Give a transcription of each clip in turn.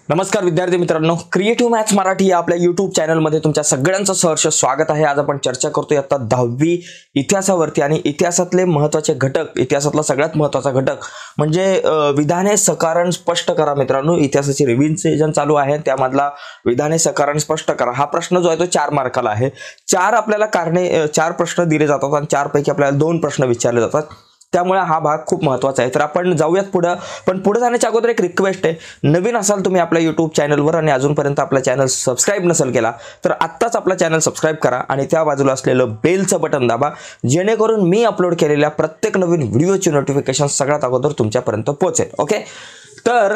नमस्कार विद्यार्थी मित्रांनो, क्रिएटिव्ह मॅथ्स मराठी या आपल्या YouTube चॅनलमध्ये तुमच्या सगळ्यांचं सहर्ष स्वागत आहे। आज आपण चर्चा करतोय आता 10वी इतिहासावरती आणि इतिहासातले महत्त्वाचे घटक। इतिहासातला सगळ्यात महत्त्वाचा घटक म्हणजे विधाने सकारण स्पष्ट करा। मित्रांनो, इतिहासाची रिव्हिजन चालू आहे, त्यामधला विधाने सकारण स्पष्ट करा हा प्रश्न जो आहे तो 4 मार्काला आहे। 4 आपल्याला कारणे 4 प्रश्न दिले जातात आणि 4 पैकी आपल्याला 2 प्रश्न विचारले जातात, त्यामुळे हा भाग खूप महत्त्वाचा आहे। तर आपण जाऊयात पुढे, पण पुढे जाण्याच्या अगोदर एक रिक्वेस्ट आहे, नवीन असाल तुम्ही आपल्या YouTube चॅनलवर आणि अजूनपर्यंत आपला चॅनल सबस्क्राइब नसेल केला तर आत्ताच आपला चॅनल सबस्क्राइब करा आणि त्या बाजूला असलेलं बेलचं बटन दाबा, जेणेकरून मी अपलोड केलेल्या प्रत्येक नवीन व्हिडिओची नोटिफिकेशन सगळ्यात अगोदर तुमच्यापर्यंत पोहोचेल। ओके, तर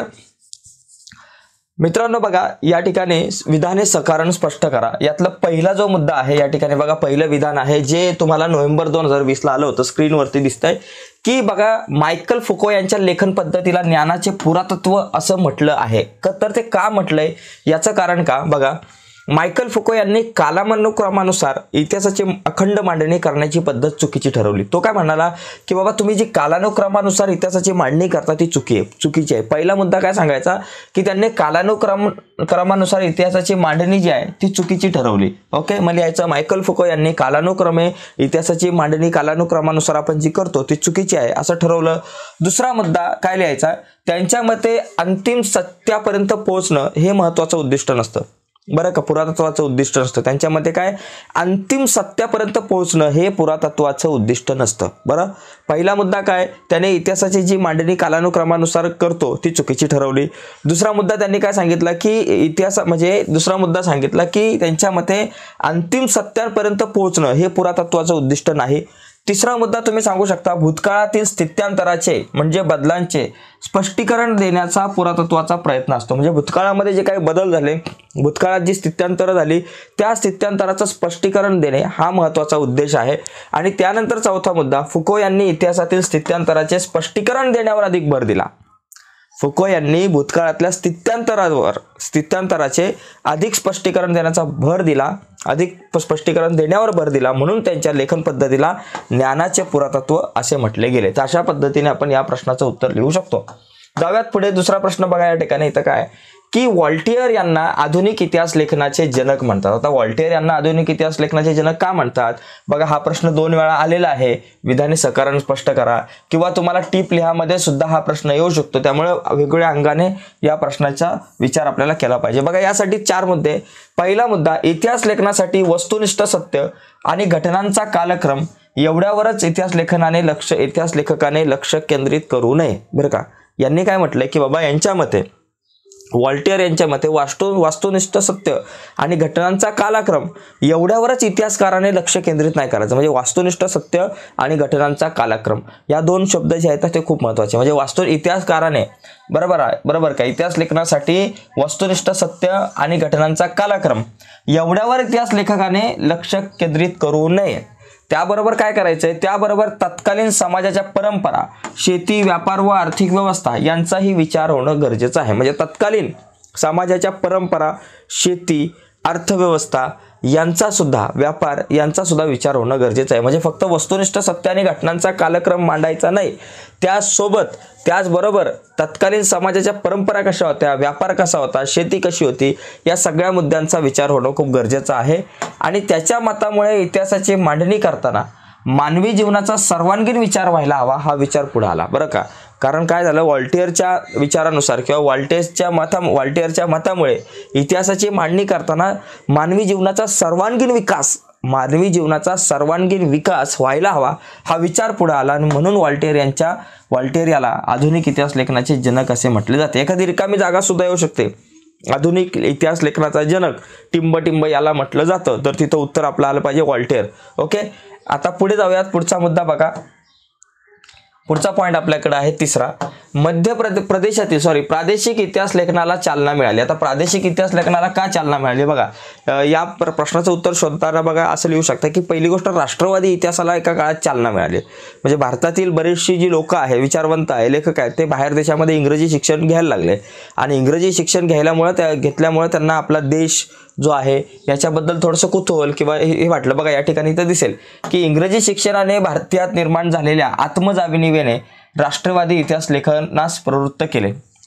मित्रांनो बघा, या ठिकाणी विधाने सकारण स्पष्ट करा यातला पहिला जो मुद्दा आहे, या ठिकाणी बघा पहिलं विधान आहे जे तुम्हाला नोव्हेंबर 2020 ला आलं होतं, स्क्रीनवरती दिसतंय की बघा, मायकल फुको यांच्या लेखन पद्धतीला ज्ञानाचे पुरातत्व असं म्हटलं आहे। तर ते का म्हटलंय याचं कारण का बघा, मायकल फुको यांनी कालानुक्रमानुसार इतिहासाची अखंड मांडणी करण्याची पद्धत चुकीची ठरवली। तो काय म्हणाला की बाबा, तुम्ही जी कालानुक्रमानुसार इतिहासाची मांडणी करता ती चुकीची आहे। पहिला मुद्दा काय सांगायचा की त्यांनी कालानुक्रमानुसार इतिहासाची मांडणी जी आहे ती चुकीची ठरवली। ओके, मला यायचं मायकल फुको यांनी कालानुक्रमे इतिहासाची मांडणी कालानुक्रमानुसार आपण जी करतो ती चुकीची आहे असं ठरवलं। दुसरा मुद्दा काय लिहायचा, त्यांच्या मते अंतिम सत्यापर्यंत पोहोचणं हे महत्त्वाचं उद्दिष्ट नसतं, बरं का, पुरातत्वाचं उद्दिष्ट नसतं। त्यांच्या मते काय, अंतिम सत्यापर्यंत पोहोचणं हे पुरातत्वाचं उद्दिष्ट नसतं। बरं, पहिला मुद्दा काय, त्याने इतिहासाची जी मांडणी कालानुक्रमानुसार करतो ती चुकीची ठरवली। दुसरा मुद्दा त्यांनी काय सांगितलं की दुसरा मुद्दा सांगितला की त्यांच्या मते अंतिम सत्यापर्यंत पोहोचणं हे पुरातत्वाचं उद्दिष्ट नाही। तिसरा मुद्दा तुम्ही सांगू शकता, भूतकाळातील स्थित्यांतराचे म्हणजे बदलांचे स्पष्टीकरण देण्याचा पुरातत्वाचा प्रयत्न असतो। म्हणजे भूतकाळामध्ये जे काही बदल झाले, भूतकाळात जी स्थित्यांतर झाली त्या स्थित्यांतराचं स्पष्टीकरण देणे हा महत्त्वाचा उद्देश आहे। आणि त्यानंतर चौथा मुद्दा, फुको यांनी इतिहासातील स्थित्यांतराचे स्पष्टीकरण देण्यावर अधिक भर दिला। फुको यांनी भूतकाळातल्या स्थित्यांतराचे अधिक स्पष्टीकरण देण्यावर भर दिला, म्हणून त्यांच्या लेखन पद्धतीला ज्ञानाचे पुरातत्व असे म्हटले गेले। तर अशा पद्धतीने आपण या प्रश्नाचं उत्तर लिहू शकतो। जाऊयात पुढे, दुसरा प्रश्न बघा या ठिकाणी इथं काय की व्हॉल्टियर यांना आधुनिक इतिहास लेखनाचे जनक म्हणतात। आता व्हॉल्टियर यांना आधुनिक इतिहास लेखनाचे जनक का म्हणतात बघा, हा प्रश्न 2 वेळा आलेला आहे, विधाने सकारण स्पष्ट करा, किंवा तुम्हाला टिप लिहामध्ये सुद्धा हा प्रश्न येऊ शकतो, त्यामुळे वेगवेगळ्या अंगाने या प्रश्नाचा विचार आपल्याला केला पाहिजे। बघा, यासाठी 4 मुद्दे। पहिला मुद्दा, इतिहास लेखनासाठी वस्तुनिष्ठ सत्य आणि घटनांचा कालक्रम एवढ्यावरच इतिहास लेखकाने लक्ष केंद्रित करू नये। बरं का, यांनी काय म्हटलंय की बाबा, यांच्या मते व्हॉल्टियर यांच्या मते वास्तुनिष्ठ सत्य आणि घटनांचा कालक्रम एवढ्यावरच इतिहासकाराने लक्ष केंद्रित नाही करायचं। म्हणजे वास्तुनिष्ठ सत्य आणि घटनांचा कालक्रम या 2 शब्द जे आहेत ते खूप महत्त्वाचे। म्हणजे इतिहासकाराने बरोबर का, इतिहास लेखनासाठी वस्तुनिष्ठ सत्य आणि घटनांचा कालक्रम एवढ्यावर इतिहास लेखकाने लक्ष केंद्रित करू नये। त्याबरोबर काय करायचंय, त्याबरोबर तत्कालीन समाजाच्या परंपरा, शेती, व्यापार व आर्थिक व्यवस्था यांचाही विचार होणं गरजेचं आहे। म्हणजे तत्कालीन समाजाच्या परंपरा, शेती, अर्थव्यवस्था यांचा सुद्धा, व्यापार यांचा सुद्धा विचार होणं गरजेचं आहे। म्हणजे फक्त वस्तुनिष्ठ सत्य आणि घटनांचा कालक्रम मांडायचा नाही, त्याचबरोबर तत्कालीन समाजाच्या परंपरा कशा होत्या, व्यापार कसा होता, शेती कशी होती, या सगळ्या मुद्द्यांचा विचार होणं खूप गरजेचं आहे। आणि त्याच्या मतामुळे इतिहासाची मांडणी करताना मानवी जीवनाचा सर्वांगीण विचार व्हायला हवा, हा विचार पुढे आला। बरं का, कारण काय झालं, व्हॉल्टियरच्या विचारानुसार किंवा व्हॉल्टियरच्या मतामुळे इतिहासाची मांडणी करताना मानवी जीवनाचा सर्वांगीण विकास व्हायला हवा, हा विचार पुढे आला आणि म्हणून व्हॉल्टियर याला आधुनिक इतिहास लेखनाचे जनक असे म्हटले जाते। एखादी रिकामी जागा सुद्धा येऊ शकते, आधुनिक इतिहास लेखनाचा जनक टिंब याला म्हटलं जातं, तर तिथं उत्तर आपलं आलं पाहिजे व्हॉल्टियर। ओके, आता पुढे जाऊयात, पुढचा मुद्दा बघा, पुढचा पॉइंट आपल्याकडे आहे तिसरा, प्रादेशिक इतिहास लेखनाला चालना मिळाली। आता प्रादेशिक इतिहास लेखनाला का चालना मिळाली बघा, या प्रश्नाचं उत्तर शोधताना बघा असं लिहू शकता की पहिली गोष्ट, राष्ट्रवादी इतिहासाला एका काळात चालना मिळाली। म्हणजे भारतातील बरीचशी जी लोक आहे, विचारवंत आहे, लेखक आहेत, ते बाहेर देशामध्ये इंग्रजी शिक्षण घ्यायला लागले आणि इंग्रजी शिक्षण घेतल्यामुळे त्यांना आपला देश जो आहे याच्याबद्दल थोडंसं कुतूहल किंवा हे वाटलं। बघा, या ठिकाणी इथं दिसेल की इंग्रजी शिक्षणाने भारतात निर्माण झालेल्या आत्मजाणिवेने राष्ट्रवादी इतिहास लेखनास प्रवृत्त केले।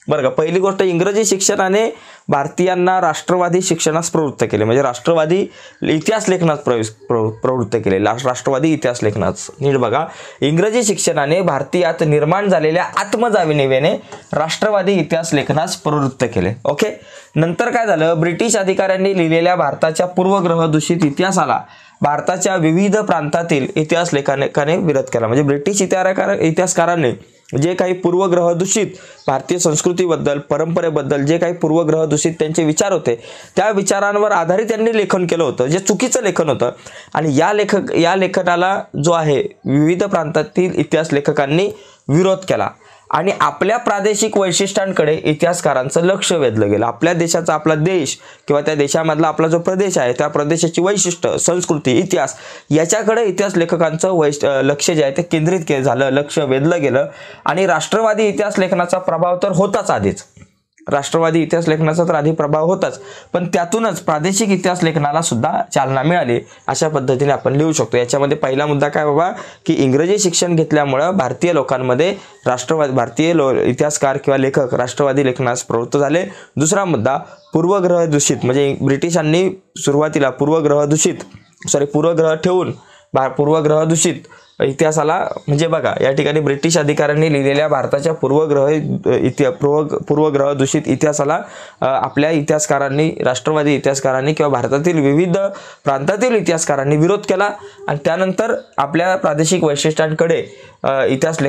बरं का. पहिली गोष्ट, इंग्रजी शिक्षणाने भारतीयांना राष्ट्रवादी शिक्षणास प्रवृत्त केले, म्हणजे राष्ट्रवादी इतिहास लेखनात प्रवृत्त केले, राष्ट्रवादी इतिहास लेखनास. नीट बघा, इंग्रजी शिक्षणाने भारतीयात निर्माण झालेल्या आत्मजाणिवेने राष्ट्रवादी इतिहास लेखनास प्रवृत्त केले. ओके. नंतर काय झालं, ब्रिटिश अधिकाऱ्यांनी लिहिलेल्या भारताच्या पूर्वग्रह दूषित इतिहासाला भारताच्या विविध प्रांतातील इतिहास लेखकाने विरोध केला. म्हणजे ब्रिटिश इतिहासकारांनी जे काही पूर्वग्रह दूषित भारतीय संस्कृतीबद्दल, परंपरेबद्दल जे काही पूर्वग्रह दूषित त्यांचे विचार होते, त्या विचारांवर आधारित त्यांनी लेखन केलं होतं, जे चुकीचं लेखन होतं. आणि या लेखनाला जो आहे विविध प्रांतातील इतिहास लेखकांनी विरोध केला आणि आपल्या प्रादेशिक वैशिष्ट्यांकडे इतिहासकारांचं लक्ष वेधलं गेलं. आपल्या देशाचा, आपला देश किंवा त्या देशामधला आपला जो प्रदेश आहे, त्या प्रदेशाची वैशिष्ट्य, संस्कृती, इतिहास याच्याकडे इतिहास लेखकांचं लक्ष जे आहे ते केंद्रित झालं, लक्ष वेधलं गेलं. आणि राष्ट्रवादी इतिहास लेखनाचा प्रभाव तर होताच आधीच, राष्ट्रवादी इतिहास लेखनाचा तर आधी प्रभाव होताच, पण त्यातूनच प्रादेशिक इतिहास लेखनाला सुद्धा चालना मिळाली. अशा पद्धतीने आपण लिहू शकतो. याच्यामध्ये पहिला मुद्दा काय बाबा, की इंग्रजी शिक्षण घेतल्यामुळं भारतीय लोकांमध्ये भारतीय इतिहासकार किंवा लेखक राष्ट्रवादी लेखनास प्रवृत्त झाले. दुसरा मुद्दा, पूर्वग्रह दूषित, म्हणजे ब्रिटिशांनी सुरुवातीला पूर्वग्रह ठेवून पूर्वग्रह दूषित इतिहासाला, म्हणजे बघा या ठिकाणी ब्रिटिश अधिकाऱ्यांनी लिहिलेल्या भारताच्या पूर्वग्रह दूषित इतिहासाला आपल्या इतिहासकारांनी, राष्ट्रवादी इतिहासकारांनी किंवा भारतातील विविध प्रांतातील इतिहासकारांनी विरोध केला. आणि त्यानंतर आपल्या प्रादेशिक वैशिष्ट्यांकडे इतिहास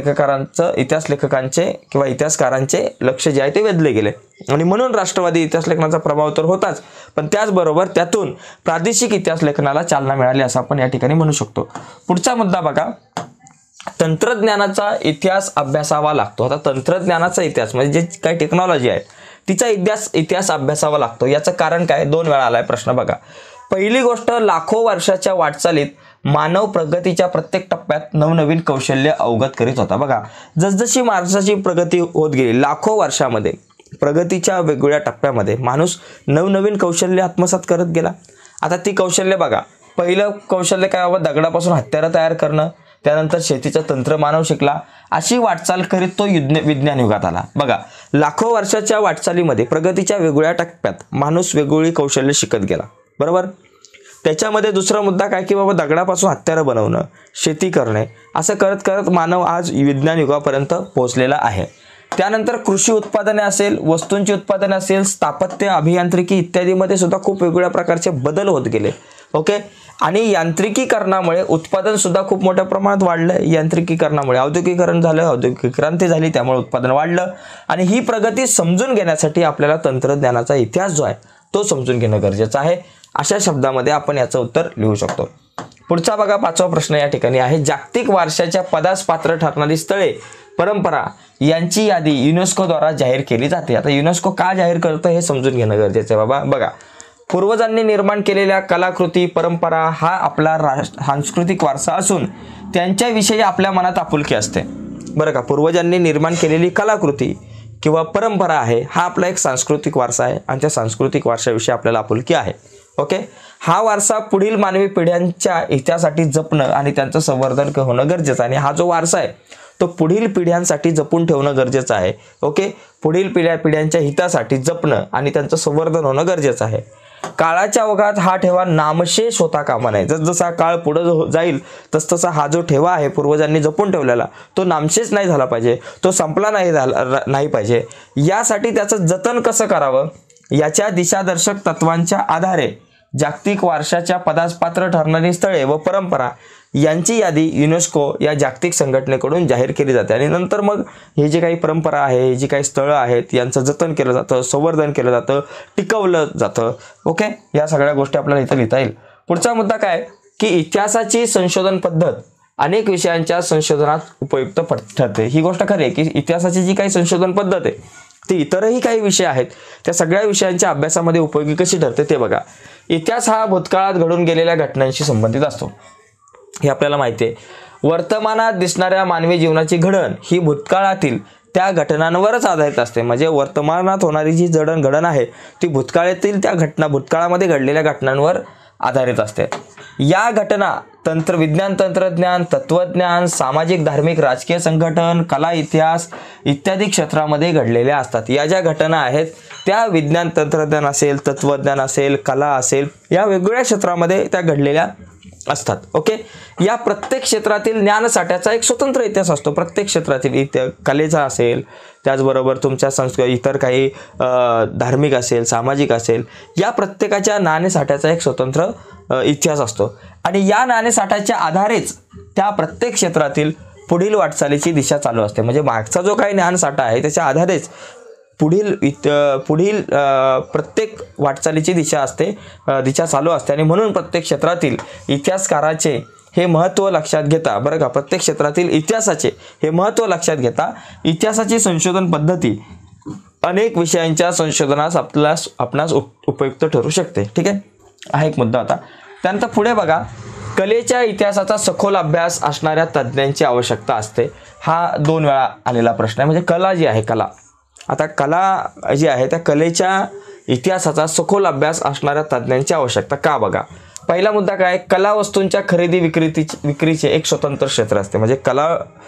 लेखकांचे किंवा इतिहासकारांचे लक्ष जे आहे ते वेधले गेले. आणि म्हणून राष्ट्रवादी इतिहास लेखनाचा प्रभाव तर होताच, पण त्याचबरोबर त्यातून प्रादेशिक इतिहास लेखनाला चालना मिळाली असं आपण या ठिकाणी म्हणू शकतो. पुढचा मुद्दा बघा, तंत्रज्ञानाचा इतिहास अभ्यासावा लागतो. आता तंत्रज्ञानाचा इतिहास म्हणजे जे काही टेक्नॉलॉजी आहे तिचा इतिहास अभ्यासावा लागतो. याचं कारण काय, 2 वेळा आलाय प्रश्न बघा. पहिली गोष्ट, लाखो वर्षाच्या वाटचालीत मानव प्रगतीच्या प्रत्येक टप्प्यात नवनवीन कौशल्य अवगत करीत होता. बघा, जसजशी माणसाची प्रगती होत गेली, लाखो वर्षामध्ये प्रगतीच्या वेगवेगळ्या टप्प्यामध्ये माणूस नवनवीन कौशल्य आत्मसात करत गेला. आता ती कौशल्य बघा, पहिलं कौशल्य काय बाबा, दगडापासून हत्यारं तयार करणं, त्यानंतर शेतीचं तंत्र मानव शिकला. अशी वाटचाल करीत तो विज्ञान युगात आला. बघा, लाखो वर्षाच्या वाटचालीमध्ये प्रगतीच्या वेगवेगळ्या टप्प्यात माणूस वेगवेगळी कौशल्य शिकत गेला, बरोबर. त्याच्यामध्ये दुसरा मुद्दा काय, की बाबा दगडापासून हत्यारं बनवणं, शेती करणे, असं करत करत मानव आज विज्ञान युगापर्यंत पोहोचलेला आहे. त्यानंतर कृषी उत्पादने असेल, वस्तूंची उत्पादने असेल, स्थापत्य, अभियांत्रिकी इत्यादीमध्ये सुद्धा खूप वेगवेगळ्या प्रकारचे बदल होत गेले. ओके. आणि यांत्रिकीकरणामुळे उत्पादन सुद्धा खूप मोठ्या प्रमाणात वाढलं. यांत्रिकीकरणामुळे औद्योगिकीकरण झालं, औद्योगिक क्रांती झाली, त्यामुळे उत्पादन वाढलं. आणि ही प्रगती समजून घेण्यासाठी आपल्याला तंत्रज्ञानाचा इतिहास जो आहे तो समजून घेणं गरजेचं आहे. अशा शब्दामध्ये आपण याचं उत्तर लिहू शकतो. पुढचा बघा, 5वा प्रश्न या ठिकाणी आहे, जागतिक वारशाच्या पदास पात्र ठरणारी स्थळे, परंपरा यांची यादी युनेस्कोद्वारा जाहीर केली जाते. आता युनेस्को का जाहीर करतं हे समजून घेणं गरजेचं आहे बाबा. बघा, पूर्वजांनी निर्माण केलेल्या कलाकृती, परंपरा हा आपला सांस्कृतिक वारसा असून त्यांच्याविषयी आपल्या मनात आपुलकी असते, बरं का. पूर्वजांनी निर्माण केलेली कलाकृती किंवा परंपरा आहे हा आपला एक सांस्कृतिक वारसा आहे आणि त्या सांस्कृतिक वारशाविषयी आपल्याला आपुलकी आहे. ओके. हा वारसा पुढील मानवी पिढ्यांच्या हितासाठी जपणं आणि त्यांचं संवर्धन होणं गरजेचं आहे. आणि हा जो वारसा आहे तो पुढील पिढ्यांसाठी जपून ठेवणं गरजेचं आहे. ओके. पुढील पिढ्यांच्या हितासाठी जपणं आणि त्यांचं संवर्धन होणं गरजेचं आहे. काळाच्या ओघात हा ठेवा नामशेष होता कामा नये. जसजसा काळ पुढे जाईल तसतसा हा जो ठेवा आहे पूर्वजांनी जपून ठेवलेला तो नामशेष नाही झाला पाहिजे, तो संपला नाही पाहिजे. यासाठी त्याचं जतन कसं करावं याच्या दिशादर्शक तत्वांच्या आधारे जागतिक वारशाच्या पदास पात्र ठरणारी स्थळे व परंपरा यांची यादी युनेस्को या जागतिक संघटनेकडून जाहीर केली जाते. आणि नंतर मग हे जे काही परंपरा आहे, हे जी काही स्थळं आहेत यांचं जतन केलं जातं, संवर्धन केलं जातं, टिकवलं जातं. ओके. या सगळ्या गोष्टी आपल्याला इथं लिहिता येईल. पुढचा मुद्दा काय, की इतिहासाची संशोधन पद्धत अनेक विषयांच्या संशोधनात उपयुक्त ठरते. ही गोष्ट खरी आहे की इतिहासाची जी काही संशोधन पद्धत आहे ती इतरही काही विषय आहेत त्या सगळ्या विषयांच्या अभ्यासामध्ये उपयोगी कशी ठरते ते बघा. इतिहास हा भूतकाळात घडून गेलेल्या घटनांशी संबंधित असतो, हे आपल्याला माहिती आहे. वर्तमानात दिसणाऱ्या मानवी जीवनाची घडण ही भूतकाळातील त्या घटनांवरच आधारित असते. म्हणजे वर्तमानात होणारी जी जडणघडण आहे ती भूतकाळातील त्या भूतकाळामध्ये घडलेल्या घटनांवर आधारित असते. या घटना विज्ञान तंत्रज्ञान, तत्वज्ञान, सामाजिक धार्मिक राजकीय संघटन, कला इतिहास इत्यादी क्षेत्रामध्ये घडलेल्या असतात. या ज्या घटना आहेत त्या विज्ञान तंत्रज्ञान असेल, तत्वज्ञान असेल, कला असेल, या वेगवेगळ्या क्षेत्रामध्ये त्या घडलेल्या असतात. ओके, या प्रत्येक क्षेत्रातील ज्ञानसाठ्याचा एक स्वतंत्र इतिहास असतो. प्रत्येक क्षेत्रातील कलेचा असेल, त्याचबरोबर तुमच्या इतर काही धार्मिक असेल, सामाजिक असेल, या प्रत्येकाच्या ज्ञानसाठ्याचा एक स्वतंत्र इतिहास असतो. आणि या ज्ञानसाठ्याच्या आधारेच त्या प्रत्येक क्षेत्रातील पुढील वाटचालीची दिशा चालू असते. म्हणजे मागचा जो काही ज्ञानसाठा आहे त्याच्या आधारेच पुढील प्रत्येक वाटचालीची दिशा चालू असते. आणि म्हणून प्रत्येक क्षेत्रातील इतिहासकाराचे हे महत्त्व लक्षात घेता, बरं का, प्रत्येक क्षेत्रातील इतिहासाचे हे महत्त्व लक्षात घेता इतिहासाची संशोधन पद्धती अनेक विषयांच्या संशोधनास आपणास उपयुक्त ठरू शकते. ठीक आहे, हा एक मुद्दा होता. त्यानंतर पुढे बघा, कलेच्या इतिहासाचा सखोल अभ्यास असणाऱ्या तज्ज्ञांची आवश्यकता असते. हा 2 वेळा आलेला प्रश्न आहे. म्हणजे कला जी आहे, आता कला जी आहे त्या कलेच्या इतिहासाचा सखोल अभ्यास असणाऱ्या तज्ज्ञांची आवश्यकता का? बघा, पहिला मुद्दा काय, कला वस्तूंच्या खरेदी विक्रीचे एक स्वतंत्र क्षेत्र असते. म्हणजे कला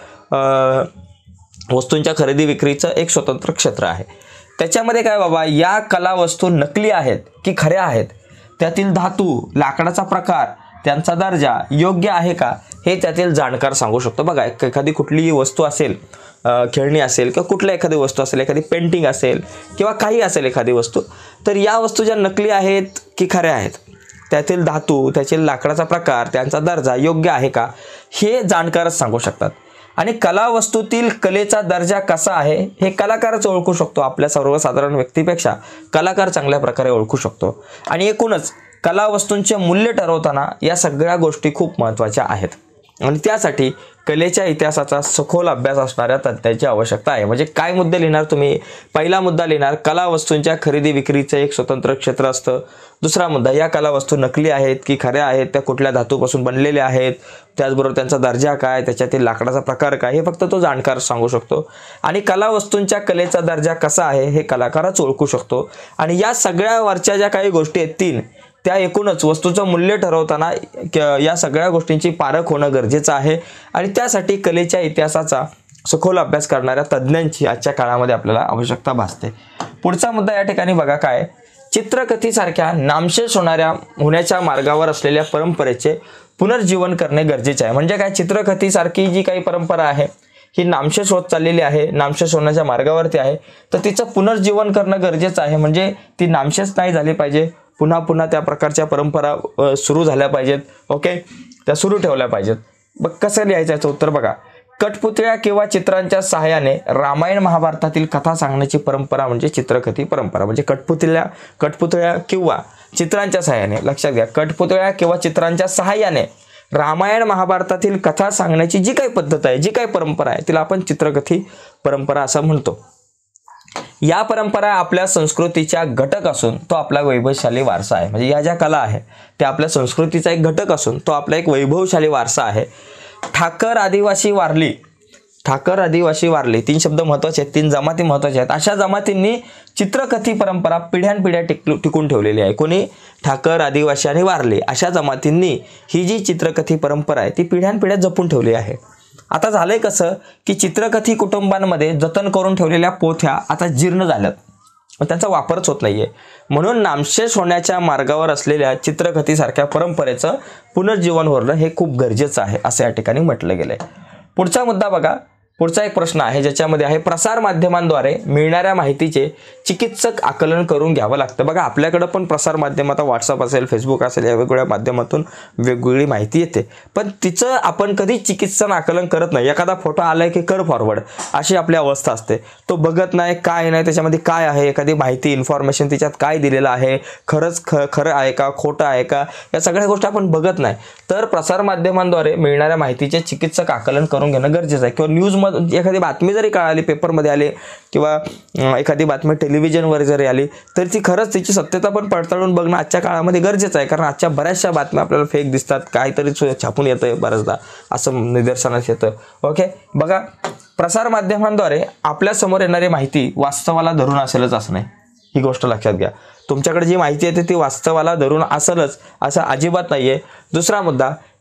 वस्तूंच्या खरेदी विक्रीचं एक स्वतंत्र क्षेत्र आहे. त्याच्यामध्ये काय बाबा, या कला वस्तू नकली आहेत की खऱ्या आहेत, त्यातील धातू, लाकडाचा प्रकार, त्यांचा दर्जा योग्य आहे का, हे त्यातील जाणकार सांगू शकतो. बघा, एखादी कुठलीही वस्तू असेल, खेळणी असेल किंवा कुठल्या एखादी वस्तू असेल, एखादी पेंटिंग असेल किंवा काही असेल एखादी वस्तू, तर या वस्तू ज्या नकली आहेत की खऱ्या आहेत, त्यातील धातू, त्यातील लाकडाचा प्रकार, त्यांचा दर्जा योग्य आहे का, हे जाणकारच सांगू शकतात. आणि कला वस्तूतील कलेचा दर्जा कसा आहे हे कलाकारच ओळखू शकतो. आपल्या सर्वसाधारण व्यक्तीपेक्षा कलाकार चांगल्या प्रकारे ओळखू शकतो. आणि एकूणच कला वस्तूंचे मूल्य ठरवताना या सगळ्या गोष्टी खूप महत्त्वाच्या आहेत. आणि त्यासाठी कलेच्या इतिहासाचा सखोल अभ्यास असणाऱ्या तज्ज्ञांची आवश्यकता आहे. म्हणजे काय मुद्दे लिहिणार तुम्ही? पहिला मुद्दा लिहिणार, कला वस्तूंच्या खरेदी विक्रीचं एक स्वतंत्र क्षेत्र असतं. दुसरा मुद्दा, या कला वस्तू नकली आहेत की खऱ्या आहेत, त्या कुठल्या धातूपासून बनलेल्या आहेत, त्याचबरोबर त्यांचा दर्जा काय, त्याच्यातील लाकडाचा प्रकार काय, हे फक्त तो जाणकार सांगू शकतो. आणि कला वस्तूंच्या कलेचा दर्जा कसा आहे हे कलाकारच ओळखू शकतो. आणि या सगळ्या वरच्या ज्या काही गोष्टी आहेत 3, त्या एकूणच वस्तूचं मूल्य ठरवताना या सगळ्या गोष्टींची पारख होणं गरजेचं आहे. आणि त्यासाठी कलेच्या इतिहासाचा सखोल अभ्यास करणाऱ्या तज्ज्ञांची आजच्या काळामध्ये आपल्याला आवश्यकता भासते. पुढचा मुद्दा या ठिकाणी बघा काय, चित्रकथीसारख्या नामशेष होण्याच्या मार्गावर असलेल्या परंपरेचे पुनर्जीवन करणे गरजेचे आहे. म्हणजे काय, चित्रकथीसारखी जी काही परंपरा आहे ही नामशेष होत चाललेली आहे, नामशेष होण्याच्या मार्गावरती आहे, तर तिचं पुनर्जीवन करणं गरजेचं आहे. म्हणजे ती नामशेष नाही झाली पाहिजे, पुन्हा त्या प्रकारच्या परंपरा सुरू झाल्या पाहिजेत. ओके, त्या सुरू ठेवल्या पाहिजेत. बघ कसं लिहायचं याचं उत्तर बघा, कठपुतळ्या किंवा चित्रांच्या सहाय्याने रामायण महाभारतातील कथा सांगण्याची परंपरा म्हणजे चित्रकथी परंपरा. म्हणजे कठपुतळ्या किंवा चित्रांच्या सहाय्याने, लक्षात घ्या, कठपुतळ्या किंवा चित्रांच्या सहाय्याने रामायण महाभारतातील कथा सांगण्याची जी काही पद्धत आहे, जी काही परंपरा आहे, तिला आपण चित्रकथी परंपरा असं म्हणतो. या परंपरा आपल्या संस्कृतीच्या घटक असून तो आपला वैभवशाली वारसा आहे. म्हणजे या ज्या कला आहे त्या आपल्या संस्कृतीचा एक घटक असून तो आपला एक वैभवशाली वारसा आहे. ठाकर आदिवासी वारली 3 शब्द महत्त्वाचे आहेत, 3 जमाती महत्त्वाच्या आहेत. अशा जमातींनी चित्रकथी परंपरा पिढ्यानपिढ्या टिकून ठेवलेली आहे. कोणी? ठाकर, आदिवासी आणि वारली अशा जमातींनी ही जी चित्रकथी परंपरा आहे ती पिढ्यानपिढ्या जपून ठेवली आहे. आता झालंय कसं की चित्रकथी कुटुंबांमध्ये जतन करून ठेवलेल्या पोथ्या आता जीर्ण झाल्यात, त्यांचा वापरच होत नाहीये. म्हणून नामशेष होण्याच्या मार्गावर असलेल्या चित्रकथीसारख्या परंपरेचं पुनर्जीवन होणं हे खूप गरजेचं आहे असं या ठिकाणी म्हटलं गेलंय. पुढचा मुद्दा बघा, पुढचा एक प्रश्न आहे ज्याच्यामध्ये आहे, प्रसार माध्यमांद्वारे मिळणाऱ्या माहितीचे चिकित्सक आकलन करून घ्यावं लागतं. बघा, आपल्याकडं पण प्रसार माध्यम, आता व्हॉट्सअप असेल, फेसबुक असेल, या वेगवेगळ्या माध्यमातून वेगवेगळी माहिती येते, पण तिचं आपण कधीच चिकित्सन आकलन करत नाही. एखादा फोटो आलाय की कर फॉरवर्ड अशी आपली अवस्था असते. तो बघत नाही, काय नाही, त्याच्यामध्ये काय आहे, एखादी माहिती, इन्फॉर्मेशन तिच्यात काय दिलेलं आहे, खरं आहे का, खोटं आहे का, या सगळ्या गोष्टी आपण बघत नाही. तर प्रसार माध्यमांद्वारे मिळणाऱ्या माहितीचे चिकित्सक आकलन करून घेणं गरजेचं आहे. किंवा न्यूज एखादी बातमी जरी कळाली, पेपरमध्ये आली किंवा एखादी बातमी टेलिव्हिजनवर जरी आली तर ती खरंच तिची सत्यता पण पडताळून बघणं आजच्या काळामध्ये गरजेचं आहे. कारण आजच्या बऱ्याचशा बातम्या आपल्याला फेक दिसतात, काहीतरी छापून येतं बऱ्याचदा असं निदर्शनास येतं. ओके, बघा, प्रसार माध्यमांद्वारे आपल्या समोर येणारी माहिती वास्तवाला धरून असेलच असं नाही, ही गोष्ट लक्षात घ्या. तुमच्याकडे जी माहिती येते ती वास्तवाला धरून असेलच असं अजिबात नाहीये. दुसरा मुद्दा,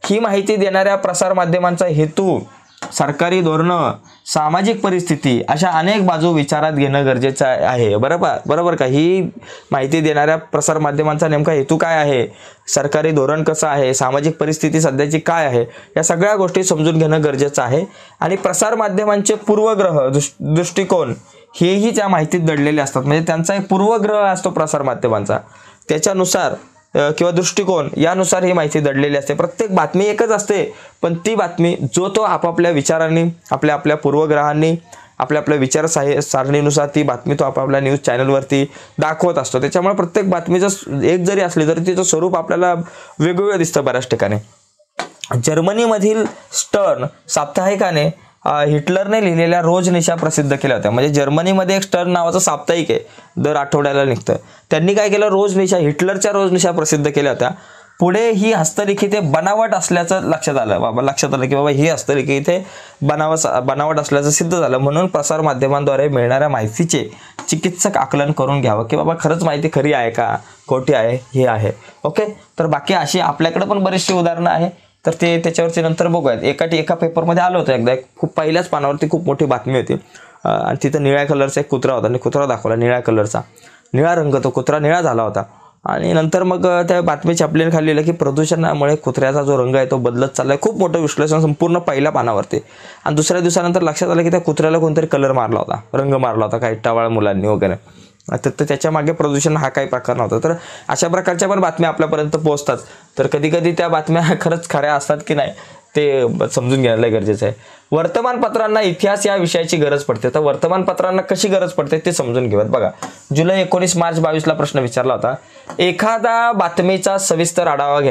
ही माहिती देणाऱ्या प्रसारमाध्यमांचा हेतू, सरकारी धोरणं, सामाजिक परिस्थिती अशा अनेक बाजू विचारात घेणं गरजेचं आहे. बरोबर का? ही माहिती देणाऱ्या प्रसारमाध्यमांचा नेमका हेतू काय आहे, सरकारी धोरण कसं आहे, सामाजिक परिस्थिती सध्याची काय आहे, या सगळ्या गोष्टी समजून घेणं गरजेचं आहे. आणि प्रसारमाध्यमांचे पूर्वग्रह, दृष्टिकोन हेही त्या माहितीत दडलेले असतात. म्हणजे त्यांचा एक पूर्वग्रह असतो प्रसारमाध्यमांचा, त्याच्यानुसार किंवा दृष्टिकोन यानुसार ही माहिती दडलेली असते. प्रत्येक बातमी एकच असते, पण ती बातमी जो तो आपापल्या विचारांनी, आपल्या पूर्वग्रहांनी, आपल्या विचार सारणीनुसार ती बातमी तो आपापल्या न्यूज चॅनलवरती दाखवत असतो. त्याच्यामुळे प्रत्येक बातमीचं एक जरी असली तरी तिचं स्वरूप आपल्याला वेगवेगळं दिसतं बऱ्याच ठिकाणी. जर्मनीमधील स्टर्न साप्ताहिकाने हिटलरने लिहिलेल्या रोजनिशा प्रसिद्ध केल्या होत्या. म्हणजे जर्मनीमध्ये एक स्टर्न नावाचं साप्ताहिक आहे, दर आठवड्याला निघतं. त्यांनी काय केलं, रोजनिशा, हिटलरच्या रोजनिशा प्रसिद्ध केल्या होत्या. पुढे ही हस्तलिखिते बनावट असल्याचं लक्षात आलं की बाबा ही हस्तलिखिते बनावट असल्याचं सिद्ध झालं. म्हणून प्रसारमाध्यमांद्वारे मिळणाऱ्या माहितीचे चिकित्सक आकलन करून घ्यावं की बाबा खरंच माहिती खरी आहे का, खोटी आहे, हे आहे. ओके, तर बाकी अशी आपल्याकडे पण बरीचशी उदाहरणं आहे, तर ते त्याच्यावरती नंतर बघूयात. एका पेपरमध्ये आलं होतं एकदा, खूप पहिल्याच पानावरती खूप मोठी बातमी होती आणि तिथं निळ्या कलरचा एक कुत्रा होता आणि कुत्रा दाखवला निळ्या कलरचा, निळा रंग, तो कुत्रा निळा झाला होता. आणि नंतर मग त्या बातमी छापलीने खाली लिहिलं की प्रदूषणामुळे कुत्र्याचा जो रंग आहे तो बदलत चाललाय. खूप मोठं विश्लेषण संपूर्ण पहिल्या पानावरती. आणि दुसऱ्या दिवसानंतर लक्षात आलं की त्या कुत्र्याला कोणतरी कलर मारला होता, रंग मारला होता काही टवाळ मुलांनी वगैरे. तर त्याच्या मागे प्रदूषण हा काही प्रकार नव्हता. तर अशा प्रकारच्या पण बातम्या आपल्यापर्यंत पोहोचतात. तर कधी कधी त्या बातम्या खरंच खऱ्या असतात की नाही ते समजून घ्यायला गरजेचं आहे. वर्तमानपत्रांना इतिहास या विषयाची गरज पडते. तर वर्तमानपत्रांना कशी गरज पडते ते समजून घेऊयात. बघा, जुलै 19 मार्च 22 प्रश्न विचारला होता. एखाद्या बातमीचा सविस्तर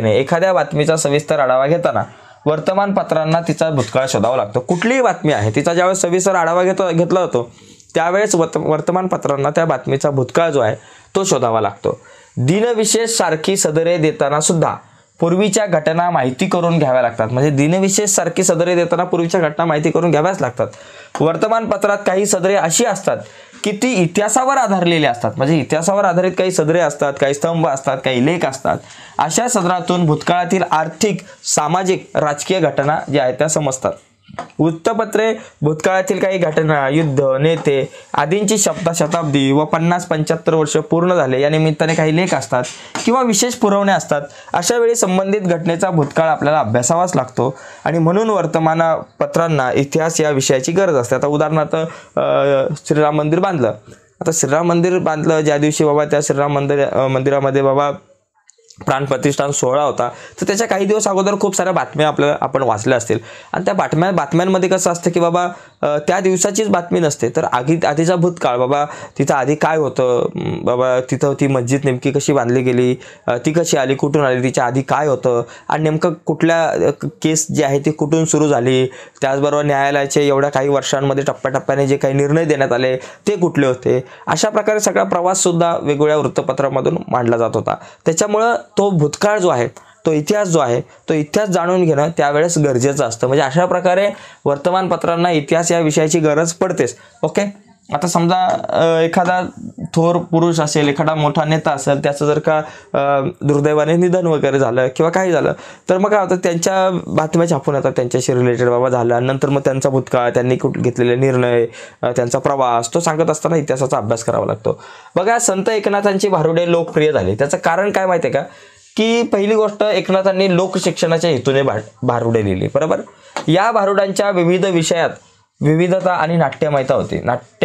आढावा घेताना वर्तमानपत्रांना तिचा भूतकाळ शोधावा लागतो. कुठलीही बातमी आहे तिचा ज्यावेळेस सविस्तर आढावा घेतला जातो त्यावेळेस वर्तमानपत्रांना त्या बातमीचा भूतकाळ जो आहे तो शोधावा लागतो. दिनविशेष सारखी सदरे देताना सुद्धा पूर्वीच्या घटना माहिती करून घ्याव्या लागतात. म्हणजे दिनविशेष सारखी सदरे देताना पूर्वीच्या घटना माहिती करून घ्याव्याच लागतात. वर्तमानपत्रात काही सदरे अशी असतात की ती इतिहासावर आधारलेली असतात. म्हणजे इतिहासावर आधारित काही सदरे असतात, काही स्तंभ असतात, काही लेख असतात. अशा सदरातून भूतकाळातील आर्थिक, सामाजिक, राजकीय घटना ज्या आहेत त्या समजतात. वृत्तपत्रे भूतकाळातील काही घटना, युद्ध, नेते आदींची शताब्दी व 50-75 वर्ष पूर्ण झाले या निमित्ताने काही लेख असतात किंवा विशेष पुरवणे असतात. अशा वेळी संबंधित घटनेचा भूतकाळ आपल्याला अभ्यासावाच लागतो आणि म्हणून वर्तमानपत्रांना इतिहास या विषयाची गरज असते. आता उदाहरणार्थ श्रीराम मंदिर बांधलं. आता श्रीराम मंदिर बांधलं ज्या दिवशी बाबा त्या श्रीराम मंदिरामध्ये बाबा प्राणप्रतिष्ठान सोहळा होता, तर त्याच्या काही दिवस अगोदर खूप साऱ्या बातम्या आपण वाचल्या असतील. आणि त्या बातम्यांमध्ये कसं असतं की बाबा त्या दिवसाचीच बातमी नसते, तर आधीचा भूतकाळ, बाबा तिथं आधी काय होतं, बाबा तिथं ती मस्जिद नेमकी कशी बांधली गेली, ती कशी आली, कुठून आली, तिच्या आधी काय होतं आणि नेमकं कुठल्या केस जी आहे ती कुठून सुरू झाली, त्याचबरोबर न्यायालयाचे एवढ्या काही वर्षांमध्ये टप्प्याटप्प्याने जे काही निर्णय देण्यात आले ते कुठले होते. अशा प्रकारे सगळा प्रवाससुद्धा वेगवेगळ्या वृत्तपत्रामधून मांडला जात होता. त्याच्यामुळं तो भूतकाळ जो आहे, तो इतिहास जो आहे, तो इतिहास जाणून घेणं त्यावेळेस गरजेचं असतं. म्हणजे अशा प्रकारे वर्तमानपत्रांना इतिहास या विषयाची गरज पडतेच. ओके, आता समजा एखादा थोर पुरुष असेल, एखादा मोठा नेता असेल, त्याचं जर का दुर्दैवाने निधन वगैरे झालं किंवा काही झालं, तर मग काय होतं, त्यांच्या बातम्या छापून येतात त्यांच्याशी रिलेटेड बाबा झालं. नंतर मग त्यांचा भूतकाळ, त्यांनी घेतलेले निर्णय, त्यांचा प्रवास तो सांगत असताना इतिहासाचा अभ्यास करावा लागतो. बघा, संत एकनाथांची भारुडे लोकप्रिय झाली. त्याचं कारण काय माहिती आहे का, की पहिली गोष्ट एकनाथांनी लोकशिक्षणाच्या हेतूने भारुडे लिहिली. बरोबर, या भारुडांच्या विविध विषयात विविधता आणि नाट्यमयता होती,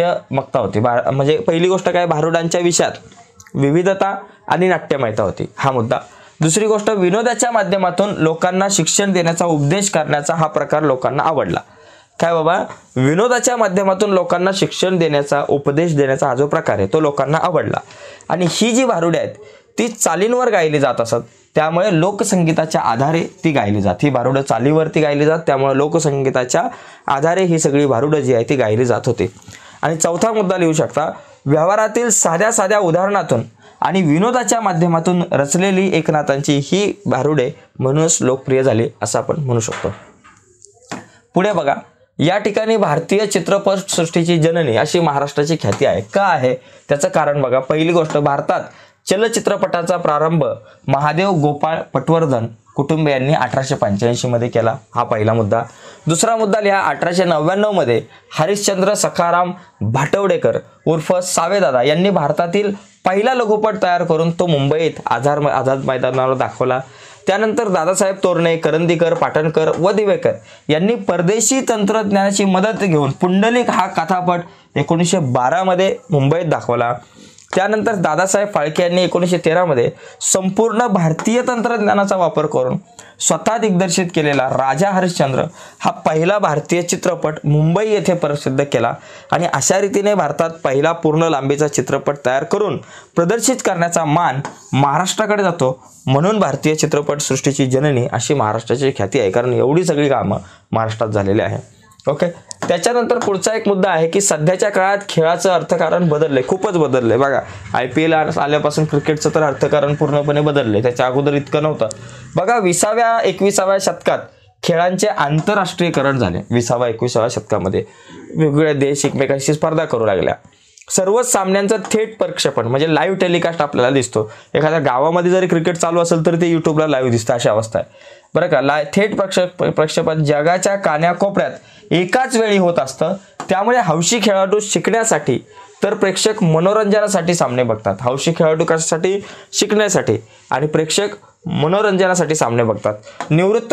म्हणजे पहिली गोष्ट काय, भारुडांच्या विषयात विविधता आणि नाट्यमयता होती, हा मुद्दा. दुसरी गोष्ट, विनोदाच्या माध्यमातून लोकांना शिक्षण देण्याचा, उपदेश करण्याचा हा प्रकार लोकांना आवडला. काय बाबा, विनोदाच्या माध्यमातून लोकांना शिक्षण देण्याचा, उपदेश देण्याचा हा जो प्रकार आहे तो लोकांना आवडला. आणि ही जी भारुडे आहेत ती चालींवर गायली जात असत, त्यामुळे लोकसंगीताच्या आधारे ती गायली जात. ही भारुडं चालीवरती गायली जात, त्यामुळे लोकसंगीताच्या आधारे ही सगळी भारुडं जी आहे ती गायली जात होती. आणि चौथा मुद्दा लिहू शकता, व्यवहारातील साध्या साध्या उदाहरणातून आणि विनोदाच्या माध्यमातून रचलेली एकनाथांची ही भारुडे म्हणूनच लोकप्रिय झाली असं आपण म्हणू शकतो. पुढे बघा, या ठिकाणी भारतीय चित्रपट सृष्टीची जननी अशी महाराष्ट्राची ख्याती आहे. का आहे त्याचं कारण बघा. पहिली गोष्ट, भारतात चलचित्रपटाचा प्रारंभ महादेव गोपाळ पटवर्धन कुटुंबियांनी 1885 मध्ये केला, हा पहिला मुद्दा. दुसरा मुद्दा लिहा, 1899 मध्ये हरिश्चंद्र सखाराम भाटवडेकर उर्फ सावेदादा यांनी भारतातील पहिला लघुपट तयार करून तो मुंबईत आझाद मैदानावर दाखवला. त्यानंतर दादासाहेब तोरणे, करंदीकर, पाटणकर व दिवेकर यांनी परदेशी तंत्रज्ञानाची मदत घेऊन पुंडलिक हा कथापट 1912 मध्ये मुंबईत दाखवला. त्यानंतर दादासाहेब फाळके यांनी 1913 मध्ये संपूर्ण भारतीय तंत्रज्ञानाचा वापर करून स्वतः दिग्दर्शित केलेला राजा हरिश्चंद्र हा पहिला भारतीय चित्रपट मुंबई येथे प्रसिद्ध केला. आणि अशा रीतीने भारतात पहिला पूर्ण लांबीचा चित्रपट तयार करून प्रदर्शित करण्याचा मान महाराष्ट्राकडे जातो. म्हणून भारतीय चित्रपट सृष्टीची जननी अशी महाराष्ट्राची ख्याती आहे, कारण एवढी सगळी कामं महाराष्ट्रात झालेली आहे. ओके. त्याच्यानंतर पुढचा एक मुद्दा आहे की सध्याच्या काळात खेळाचं अर्थकारण बदललंय, खूपच बदललंय. बघा, IPL आल्यापासून क्रिकेटचं तर अर्थकारण पूर्णपणे बदललंय, त्याच्या अगोदर इतकं नव्हतं. बघा, 20व्या-21व्या शतकात खेळांचे आंतरराष्ट्रीयकरण झाले. 20व्या-21व्या शतकामध्ये वेगवेगळे देश एकमेकांशी स्पर्धा करू लागल्या. सर्वच सामन्यांचं थेट प्रक्षेपण म्हणजे लाईव्ह टेलिकास्ट आपल्याला दिसतो. एखाद्या गावामध्ये जरी क्रिकेट चालू असेल तर ते यूट्यूबला लाईव्ह दिसतं, अशी अवस्था आहे बरं का. थेट प्रक्षेपण जगाच्या कान्याकोपऱ्यात एकाच वेळी होत असतं. त्यामुळे हौशी खेळाडू शिकण्यासाठी तर प्रेक्षक मनोरंजनासाठी सामने बघतात. हौशी खेळाडू कशासाठी? शिकण्यासाठी. आणि प्रेक्षक मनोरंजनासाठी सामने बघतात. निवृत्त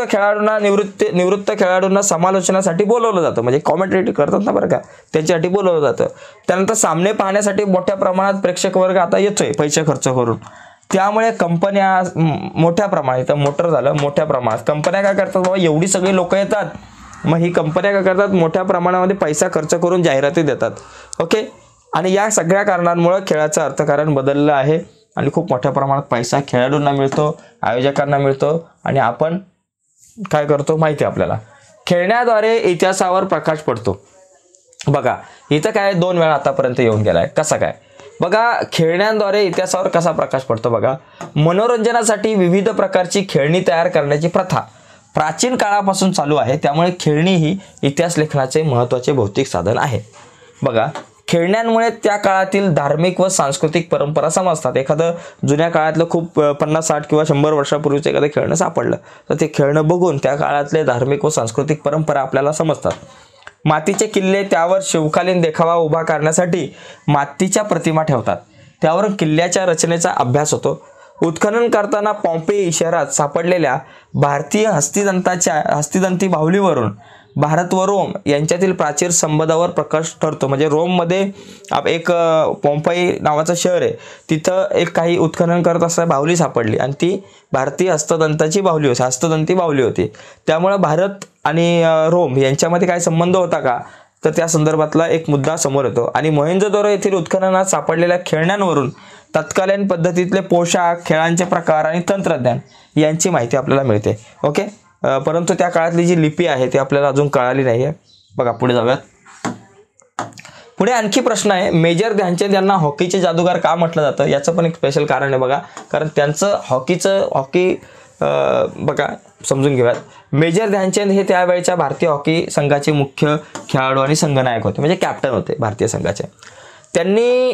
खेळाडूंना समालोचनासाठी बोलवलं जातं, म्हणजे कॉमेंटेट करतात ना बरं का, त्यांच्यासाठी बोलवलं जातं. त्यानंतर सामने पाहण्यासाठी मोठ्या प्रमाणात प्रेक्षक वर्ग आता येतोय पैसे खर्च करून. त्यामुळे कंपन्या मोठ्या प्रमाणात, मोटर झालं मोठ्या प्रमाणात, कंपन्या काय करतात बाबा, एवढी सगळी लोक येतात, मग ही कंपन्या काय करतात, मोठ्या प्रमाणामध्ये पैसा खर्च करून जाहिराती देतात. ओके. आणि या सगळ्या कारणांमुळे खेळाचं अर्थकारण बदललं आहे आणि खूप मोठ्या प्रमाणात पैसा खेळाडूंना मिळतो, आयोजकांना मिळतो. आणि आपण काय करतो माहिती आहे आपल्याला, खेळण्याद्वारे इतिहासावर प्रकाश पडतो. बघा, इथं काय 2 वेळा आतापर्यंत येऊन गेलाय. कसा काय? बघा, खेळण्यांद्वारे इतिहासावर कसा प्रकाश पडतो? बघा, मनोरंजनासाठी विविध प्रकारची खेळणी तयार करण्याची प्रथा प्राचीन काळापासून चालू आहे. त्यामुळे खेळणी ही इतिहास लेखनाचे महत्त्वाचे भौतिक साधन आहे. बघा, खेळण्यांमुळे त्या काळातील धार्मिक व सांस्कृतिक परंपरा समजतात. एखादं जुन्या काळातलं खूप 50-60 किंवा 100 वर्षापूर्वीचं एखादं खेळणं सापडलं तर ते खेळणं बघून त्या काळातले धार्मिक व सांस्कृतिक परंपरा आपल्याला समजतात. मातीचे किल्ले, त्यावर शिवकालीन देखावा उभा करण्यासाठी मातीच्या प्रतिमा ठेवतात. त्यावरून किल्ल्याच्या रचनेचा अभ्यास होतो. उत्खनन करताना पॉम्पेई शहरात सापडलेल्या भारतीय हस्तिदंती बाहुलीवरून भारत व रोम यांच्यातील प्राचीन संबंधावर प्रकाश ठरतो. म्हणजे रोममध्ये एक पॉम्पेई नावाचं शहर आहे, तिथं एक काही उत्खनन करत असताना बाहुली सापडली आणि ती भारतीय हस्तदंती बाहुली होती. त्यामुळे भारत आणि रोम यांच्यामध्ये काय संबंध होता का, तर त्या संदर्भातला एक मुद्दा समोर येतो. आणि मोहेंजोदरो येथील उत्खननात सापडलेल्या खेळण्यांवरून तत्कालीन पद्धतीतले पोशाख, खेळांचे प्रकार आणि तंत्रज्ञान यांची माहिती आपल्याला मिळते. ओके. परंतु त्या काळातली जी लिपी आहे ती आपल्याला अजून कळाली नाही आहे. बघा, पुढे जाऊयात. पुढे आणखी प्रश्न आहे, मेजर ध्यानचंद यांना हॉकीचे जादूगार का म्हटलं जातं? याचं पण एक स्पेशल कारण आहे. बघा, कारण त्यांचं हॉकी बघा समजून घेऊयात. मेजर ध्यानचंद हे त्यावेळेच्या भारतीय हॉकी संघाचे मुख्य खेळाडू आणि संघनायक होते, म्हणजे कॅप्टन होते भारतीय संघाचे. त्यांनी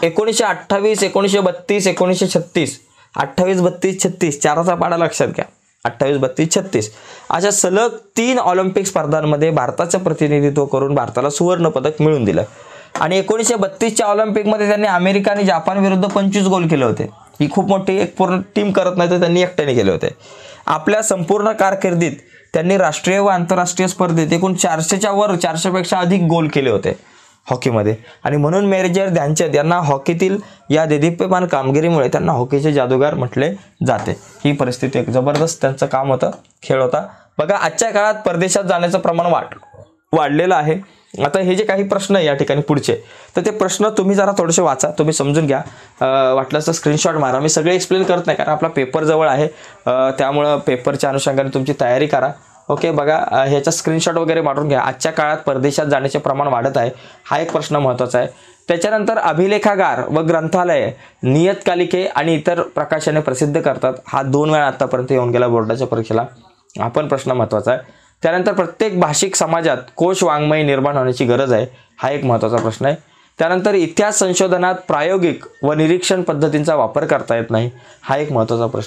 1928, 1932, 1936, 28, 32, 36 चाराचा पाडा लक्षात घ्या. 28, 32, 36 अशा सलग 3 ऑलिम्पिक स्पर्धांमध्ये भारताचं प्रतिनिधित्व करून भारताला सुवर्ण पदक मिळवून दिलं. आणि 1932च्या ऑलिम्पिकमध्ये त्यांनी अमेरिका आणि जापान विरुद्ध 25 गोल केले होते. ही खूप मोठी एक पूर्ण टीम करत नाही तर त्यांनी एकट्याने केले होते. आपल्या संपूर्ण कारकिर्दीत त्यांनी राष्ट्रीय व आंतरराष्ट्रीय स्पर्धेत एकूण 400च्या वर 400पेक्षा अधिक गोल केले होते हॉकीमध्ये. आणि म्हणून मेजर ध्यानचंद यांना हॉकीतील या देदीप्यमान कामगिरीमुळे त्यांना हॉकीचे जादूगार म्हटले जाते. ही परिस्थिती एक जबरदस्त त्यांचं काम होतं, खेळ होता. बघा, आजच्या काळात परदेशात जाण्याचं प्रमाण वाढलेलं आहे. आता हे जे काही प्रश्न आहे या ठिकाणी पुढचे, तर ते प्रश्न तुम्ही जरा थोडेसे वाचा, तुम्ही समजून घ्या. वाटलं तर स्क्रीनशॉट मारा. मी सगळे एक्सप्लेन करत नाही कारण आपला पेपर जवळ आहे, त्यामुळं पेपरच्या अनुषंगाने तुमची तयारी करा. ओके. बघा, ह्याचा स्क्रीनशॉट वगैरे मारून घ्या. आजच्या काळात परदेशात जाण्याचे प्रमाण वाढत आहे, हा एक प्रश्न महत्त्वाचा आहे. त्याच्यानंतर अभिलेखागार व ग्रंथालय नियतकालिके आणि इतर प्रकाशने प्रसिद्ध करतात. हा 2 वेळा आतापर्यंत येऊन गेला बोर्डाच्या परीक्षेला, हा पण प्रश्न महत्त्वाचा आहे. त्यानंतर प्रत्येक भाषिक समाजात कोश वाङ्मय निर्माण होण्याची गरज आहे, हा एक महत्त्वाचा प्रश्न आहे. त्यानंतर इतिहास संशोधनात प्रायोगिक व निरीक्षण पद्धतींचा वापर करता येत नाही, हा एक महत्त्वाचा प्रश्न आहे.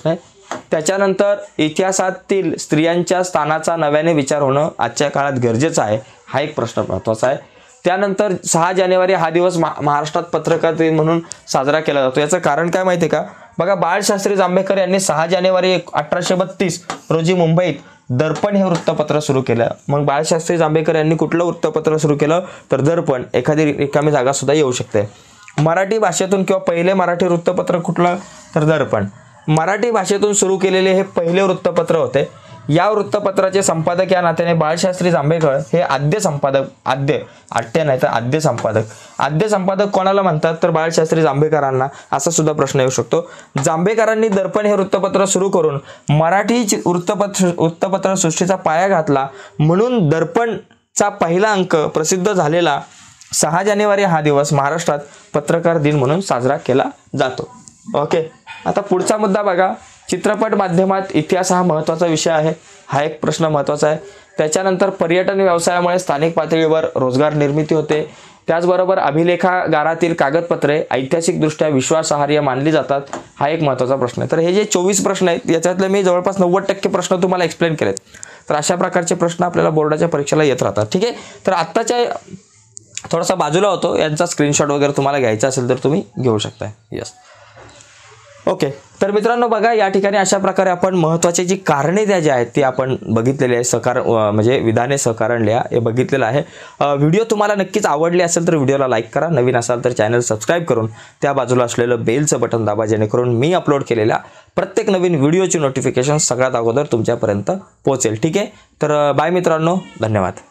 त्याच्यानंतर इतिहासातील स्त्रियांच्या स्थानाचा नव्याने विचार होणं आजच्या काळात गरजेचं आहे, हा एक प्रश्न महत्त्वाचा आहे. त्यानंतर 6 जानेवारी हा दिवस महाराष्ट्रात पत्रकार दिन म्हणून साजरा केला जातो. याचं कारण काय माहिती आहे का? बघा, बाळशास्त्री जांभेकर यांनी 6 जानेवारी 1832 रोजी मुंबईत दर्पण हे वृत्तपत्र सुरू केलं. मग बाळशास्त्री जांभेकर यांनी कुठलं वृत्तपत्र सुरू केलं तर दर्पण. एखादी रिकामी जागा सुद्धा येऊ शकते. मराठी भाषेतून किंवा पहिले मराठी वृत्तपत्र कुठलं तर दर्पण. मराठी भाषेतून सुरू केलेले हे पहिले वृत्तपत्र होते. या वृत्तपत्राचे संपादक या नात्याने बाळशास्त्री जांभेकर हे आद्य संपादक, आद्य संपादक कोणाला म्हणतात तर बाळशास्त्री जांभेकरांना, असा सुद्धा प्रश्न येऊ शकतो. जांभेकरांनी दर्पण हे वृत्तपत्र सुरू करून मराठी वृत्तपत्र सृष्टीचा पाया घातला, म्हणून दर्पणचा पहिला अंक प्रसिद्ध झालेला 6 जानेवारी हा दिवस महाराष्ट्रात पत्रकार दिन म्हणून साजरा केला जातो. ओके, आता पुढचा मुद्दा बघा. चित्रपट माध्यमात इतिहास हा महत्त्वाचा विषय आहे, हा एक प्रश्न महत्त्वाचा आहे. त्याच्यानंतर पर्यटन व्यवसायामुळे स्थानिक पातळीवर रोजगार निर्मिती होते. त्याचबरोबर अभिलेखागारातील कागदपत्रे ऐतिहासिकदृष्ट्या विश्वासार्ह मानली जातात, हा एक महत्त्वाचा प्रश्न आहे. तर हे जे 24 प्रश्न आहेत याच्यातले मी जवळपास 90% प्रश्न तुम्हाला एक्सप्लेन केलेत. तर अशा प्रकारचे प्रश्न आपल्याला बोर्डाच्या परीक्षेला येत राहतात. ठीक आहे, तर आत्ताच्या थोडासा बाजूला होतो, यांचा स्क्रीनशॉट वगैरे तुम्हाला घ्यायचा असेल तर तुम्ही घेऊ शकताय. Yes, okay. तर मित्रांनो बघा, या ठिकाणी अशा प्रकारे आपण महत्त्वाची जी कारणे जे आहेत ती आपण बघितलेली आहे. म्हणजे विधाने सहकारण लिहा हे बघितलेलं आहे. व्हिडिओ तुम्हाला नक्कीच आवडले असेल तर व्हिडिओला लाईक करा. नवीन असाल तर चॅनल सबस्क्राईब करून त्या बाजूला असलेलं बेलचं बटन दाबा, जेणेकरून मी अपलोड केलेल्या प्रत्येक नवीन व्हिडिओची नोटिफिकेशन सगळ्यात अगोदर तुमच्यापर्यंत पोहोचेल. ठीक आहे, तर बाय मित्रांनो, धन्यवाद.